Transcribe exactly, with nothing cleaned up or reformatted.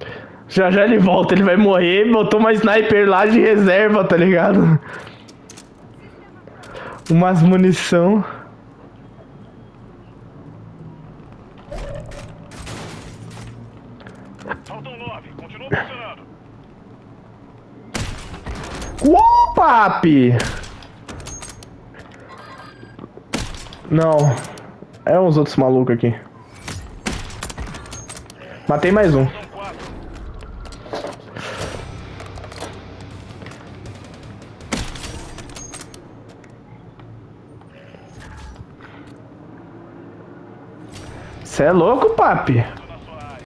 Já já ele volta, ele vai morrer, botou uma sniper lá de reserva, tá ligado? Umas munição. Faltam nove, continua funcionando. Uou, papi! Não. É uns outros malucos aqui. Matei mais um. Faltam quatro. Cê é louco, papi?